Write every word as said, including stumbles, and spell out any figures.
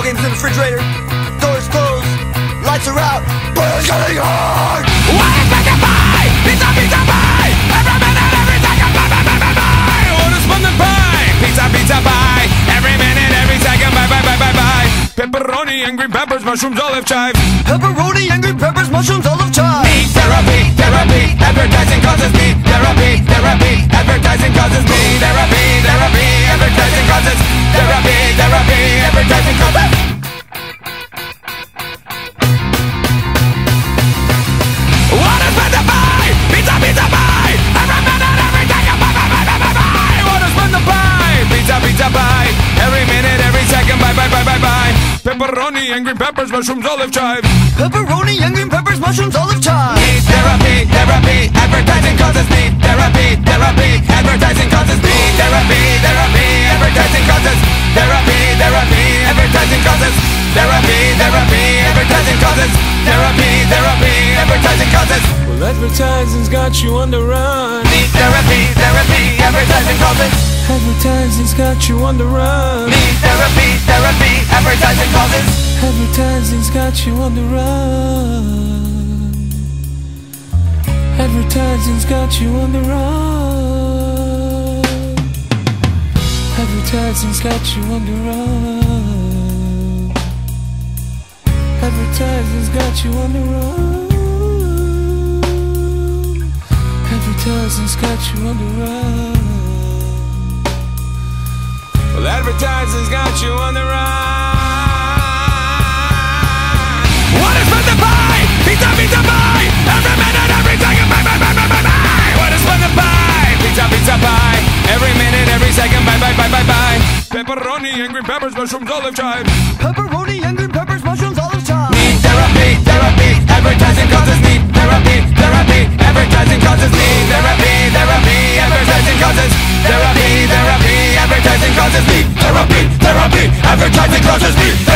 ball games in the refrigerator, doors closed, lights are out, but it's getting hard. What is meant to buy? Pizza, pizza, buy. Every minute, every second, buy, buy, buy, buy, buy. What is fun to buy? Pizza, pizza, buy. Every minute, every second, buy, buy, buy, buy, buy. Pepperoni and green peppers, mushrooms, olive chive. Pepperoni and green peppers, mushrooms, olive chive. Need therapy, therapy. Advertising causes me therapy, therapy. Advertising causes me therapy, therapy. Advertising causes therapy, therapy. Advertising causes. What is meant to buy? Pizza, pizza, buy. Every minute, every second, buy, buy, buy, buy, buy, buy. What is meant to buy? Pizza, pizza, buy. Every minute, every second, buy, buy, buy, buy, buy. Pepperoni and green peppers, mushrooms, olive chive. Pepperoni and green peppers, mushrooms, olive chive. Need therapy, therapy. Advertising causes me therapy, therapy. Advertising causes me therapy, therapy. Advertising causes therapy, therapy. Advertising causes therapy, therapy. Advertising causes therapy, therapy. Advertising causes. Well, advertising's got you on the run. Need therapy, therapy. Advertising causes. Advertising's got you on the run. Need therapy, therapy. Advertising causes. Advertising's got you on the run. Advertising's got you on the run. Advertising's got you on the run. Advertising's got you on the run. Advertising's got you on the run. Well, advertising's got you on the run. What is fun to buy? Pizza, pizza, buy. Every minute, every second, buy, buy, buy, buy, buy, buy. What is fun to buy? Pizza, pizza, buy. Every minute, every second, buy, buy, buy, buy, buy. Pepperoni and green peppers, mushrooms, olive chive. Pepperoni and green peppers, mushrooms, olive chive. Need therapy, therapy. Advertising causes need therapy, therapy. Advertising causes need therapy, therapy. Advertising causes therapy, therapy. Advertising causes need therapy, therapy. Advertising causes need